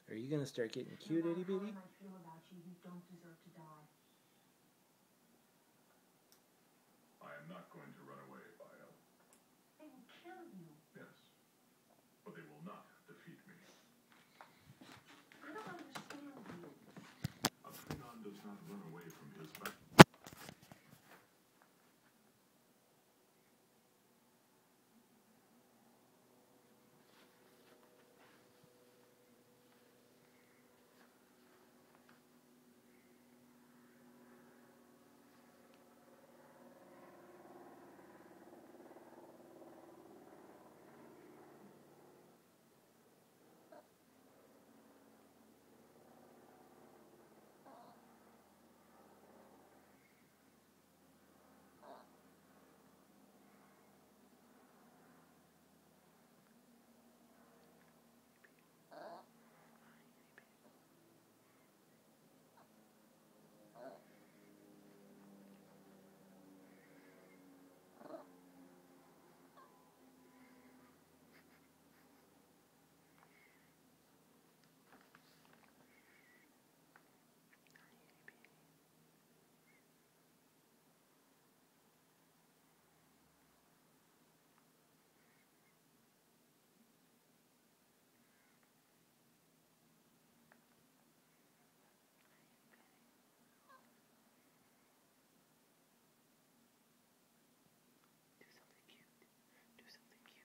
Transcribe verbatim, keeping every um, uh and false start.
Are you gonna start getting cute, itty bitty? How I might feel about you, you don't deserve to die.